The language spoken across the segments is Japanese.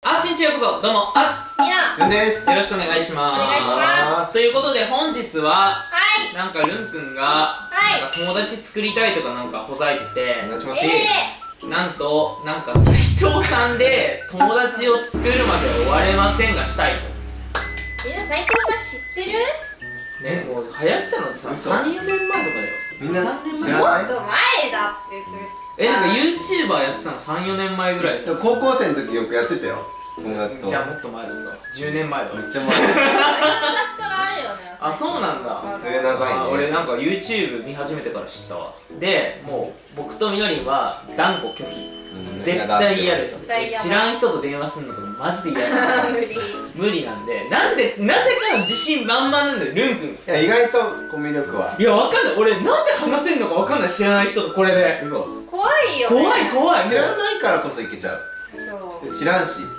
あしんちようこそ、どうも、あつみなルンです。 よろしくお願いします。 お願いします。 ということで、本日は、 はい。 なんかルンくんが、 はいなんか友達作りたいとかなんかほざいてて、 お願いします。 なんと、なんか斉藤さんで友達を作るまで終われませんがしたいと。 みんな斉藤さん知ってる？ ね、もう流行ったのさ、 嘘 3、4年前とかだよ。 みんな 3年前知らないもっと前だってなんか YouTuber やってたの3、4年前ぐらいじゃん。 高校生の時よくやってたよ、友達と。 じゃあもっと前だった10年前だわ。 めっちゃ前。 昔からあるよね。 あ、そうなんだ。 それ長いね。 俺なんか YouTube 見始めてから知ったわ。で、もう僕とみのりんは断固拒否。絶対嫌です。知らん人と電話するのとかマジで嫌だ。無理なんで、なぜか自信満々なんだよ、ルン君。 いや、意外とコミュ力は。 いや、わかんない。俺なんで話せんのかわかんない、知らない人とこれで。 嘘。 怖いよね。 怖い。 知らないからこそいけちゃう。 そう。 知らんしって。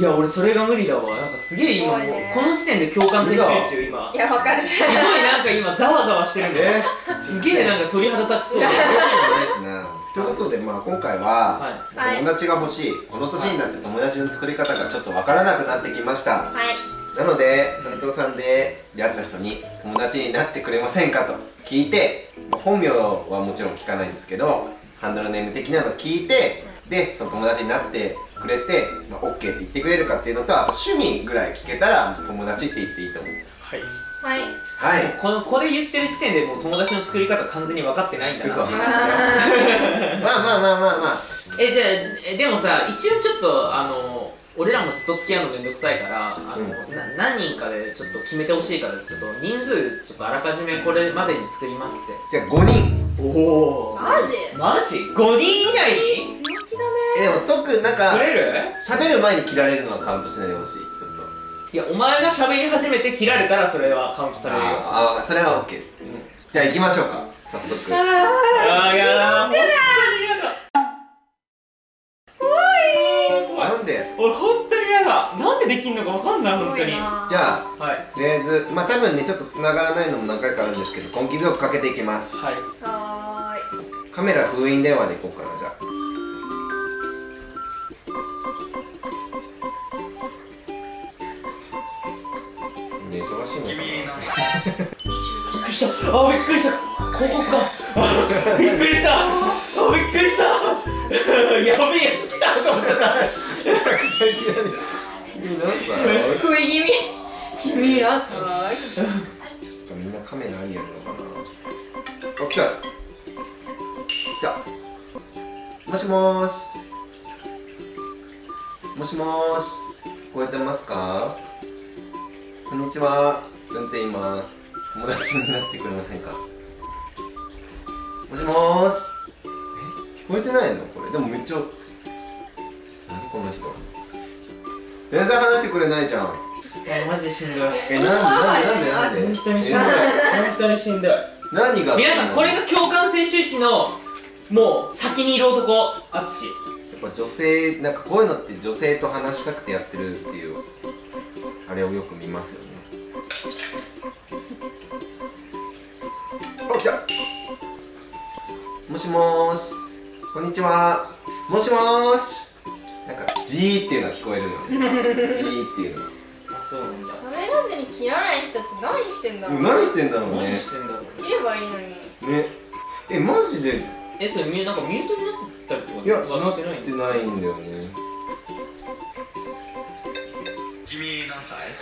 いや、俺それが無理だわ。なんかすげえ今もうこの時点で共感性集中今。 いや、わかる。 すごいなんか今ざわざわしてるんだよ。すげえなんか鳥肌立ちそうだ。 ないしな。ということで、まあ今回は友達が欲しい、この年になって友達の作り方がちょっとわからなくなってきました。 はい。 なので斉藤さんで出会った人に友達になってくれませんかと聞いて、本名はもちろん聞かないんですけど、ハンドルネーム的なの聞いて、でその友達になってくれて、OK って言ってくれるかっていうのと、あと趣味ぐらい聞けたら友達って言っていいと思う。 はい。 はい。 はい。 これ言ってる時点でもう友達の作り方完全に分かってないんだな。 嘘。まあじゃあでもさ、一応ちょっと俺らもずっと付き合うのめんどくさいから何人かでちょっと決めてほしいから、ちょっと人数ちょっとあらかじめこれまでに作りますって。 じゃあ5人。 おお。 マジ 5人以内に？ 強気だね。 でも即なんか作れる？ 喋る前に切られるのはカウントしないでほしい。ちょっといや、お前が喋り始めて切られたらそれはカウントされるよ。 ああ、それは OK。じゃあ行きましょうか、早速。 ああ、やだ。 なんで？ 俺本当に嫌だ。なんでできんのかわかんない、本当に。 じゃあ、はい、とりあえず、まあ多分ね、ちょっと繋がらないのも何回かあるんですけど、根気強くかけていきます。 はい。 はーい。 カメラ封印電話でいこうかな、じゃあ。ね、忙しいのかな。 びっくりした。あ、びっくりした。広告か。びっくりした。びっくりした。やべえやつ来たと思っちゃった。 食い気味。君らさー。みんなカメラ何やるのかな。あ、来た。来た。もしもーし。もしもーし。聞こえてますか？こんにちは。ルンって言います。友達になってくれませんか？もしもーし。聞こえてないのこれ。でもめっちゃ。何この人。全然話してくれないじゃん。 マジでしんどい。 なんで本当にしんどい。本当にしんどい。 何が？ 皆さん、これが共感性周知のもう先にいる男、あつし。 やっぱ女性、なんかこういうのって女性と話したくてやってるっていうあれをよく見ますよね。あ、来た。もしもーし。こんにちは。もしもーし。なんかジーっていうのが聞こえるのね。ジーっていうのが。 あ、そうなんだ。 喋らずに切らない人って何してんだろう。 何してんだろうね。 何してんだろう。 切ればいいのに。 ね。マジで。 それなんかミュートになってたりとかいや、 はなっしてないんだ。 てないんだよね。 君何歳？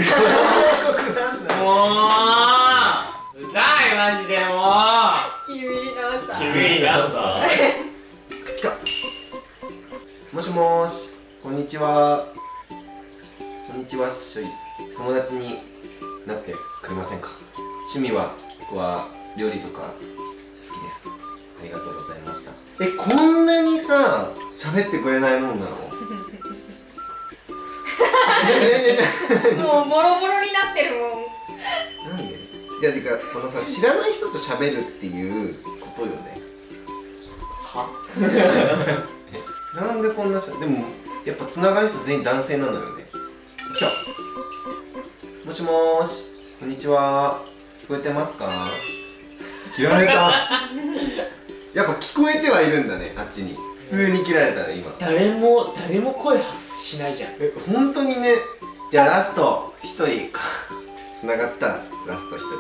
もううざい、マジでもう。 君らさ君何歳？ 来た。もしもーし。こんにちは。こんにちは。友達になってくれませんか？趣味は僕は料理とか好きです。ありがとうございました。こんなにさ喋ってくれないもんなの？ もうボロボロになってるもん。 なんで？いや、てかこのさ、知らない人と喋るっていうことよね。 は？ なんでこんなでもやっぱ繋がる人全員男性なのよね。来た。もしもーし。こんにちは。聞こえてますか？切られた。やっぱ聞こえてはいるんだね、あっちに。普通に切られたね、今。 誰も声発ししないじゃん。 本当にね。じゃあラスト1人つながったらラスト1人。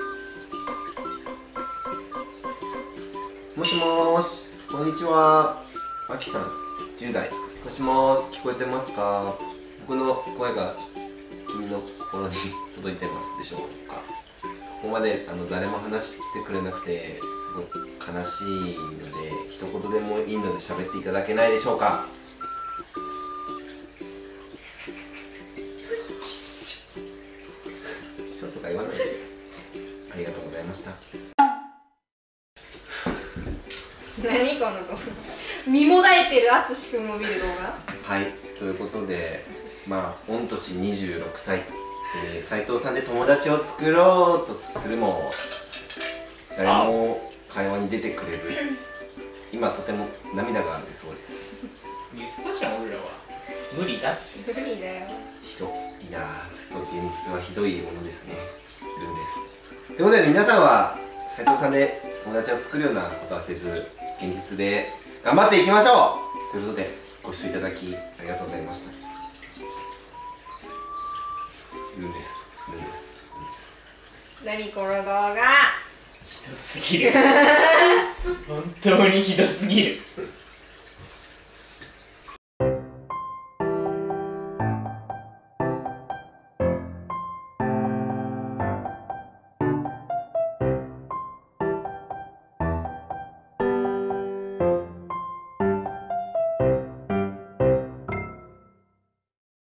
もしもーし、こんにちは。あきさん、10代。もしもーし、聞こえてますか？僕の声が君の心に届いてますでしょうか？ここまで誰も話してくれなくてすごく悲しいので、一言でもいいので喋っていただけないでしょうか？一緒とか言わないで。ありがとうございました。 何この動画。身もだえてるあつしくんを見る動画。 はい、ということで、御年26歳、斉藤さんで友達を作ろうとするも誰も会話に出てくれず、今とても涙が出そうです。 言ったじゃん、俺らは無理だって。 無理だよ。 いやー、ちょっと現実はひどいものですね。ルンです。ということで、皆さんは斉藤さんで友達を作るようなことはせず、現実で頑張っていきましょうということで、ご視聴いただきありがとうございました。ルンです。 何この動画。 ひどすぎる。本当にひどすぎる。